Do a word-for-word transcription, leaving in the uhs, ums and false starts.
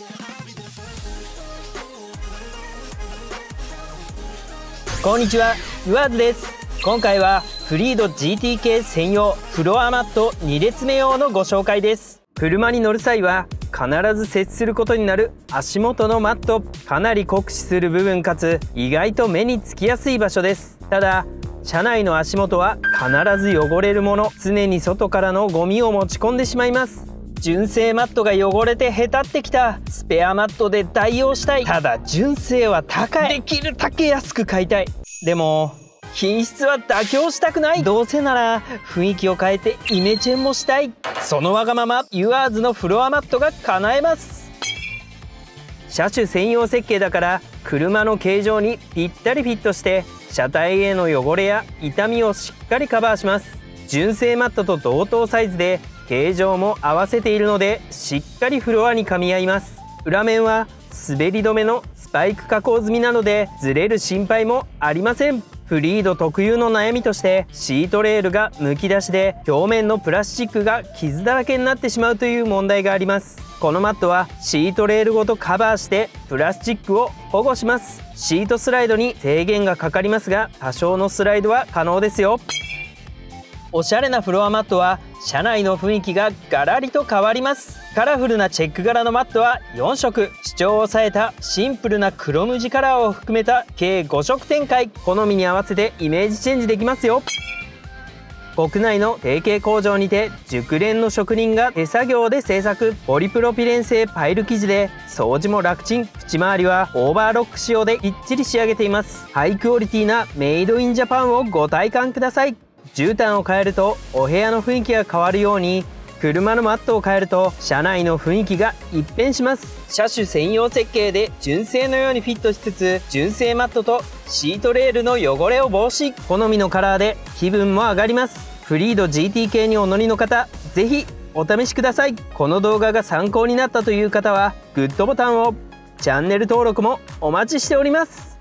こんにちは、ユアーズです。今回はフリード ジーティー 系専用フロアマットに列目用のご紹介です。車に乗る際は必ず設置することになる足元のマット、かなり酷使する部分かつ意外と目につきやすい場所です。ただ車内の足元は必ず汚れるもの、常に外からのゴミを持ち込んでしまいます。純正マットが汚れてへたってきた、スペアマットで代用したい。ただ純正は高い、できるだけ安く買いたい。でも品質は妥協したくない。どうせなら雰囲気を変えてイメチェンもしたい。そのわがままユアーズのフロアマットが叶えます。車種専用設計だから車の形状にぴったりフィットして車体への汚れや傷みをしっかりカバーします。純正マットと同等サイズで形状も合わせているのでしっかりフロアに噛み合います。裏面は滑り止めのスパイク加工済みなのでずれる心配もありません。フリード特有の悩みとしてシートレールがむき出しで表面のプラスチックが傷だらけになってしまうという問題があります。このマットはシートレールごとカバーしてプラスチックを保護します。シートスライドに制限がかかりますが多少のスライドは可能ですよ。おしゃれなフロアマットは車内の雰囲気がガラリと変わります。カラフルなチェック柄のマットはよん色、主張を抑えたシンプルな黒無地カラーを含めた計ご色展開。好みに合わせてイメージチェンジできますよ。国内の提携工場にて熟練の職人が手作業で製作、ポリプロピレン製パイル生地で掃除も楽ちん。縁周りはオーバーロック仕様できっちり仕上げています。ハイクオリティなメイドインジャパンをご体感ください。絨毯を変えるとお部屋の雰囲気が変わるように、車のマットを変えると車内の雰囲気が一変します。車種専用設計で純正のようにフィットしつつ、純正マットとシートレールの汚れを防止。好みのカラーで気分も上がります。フリード ジーティー 系にお乗りの方、ぜひお試しください。この動画が参考になったという方はグッドボタンを、チャンネル登録もお待ちしております。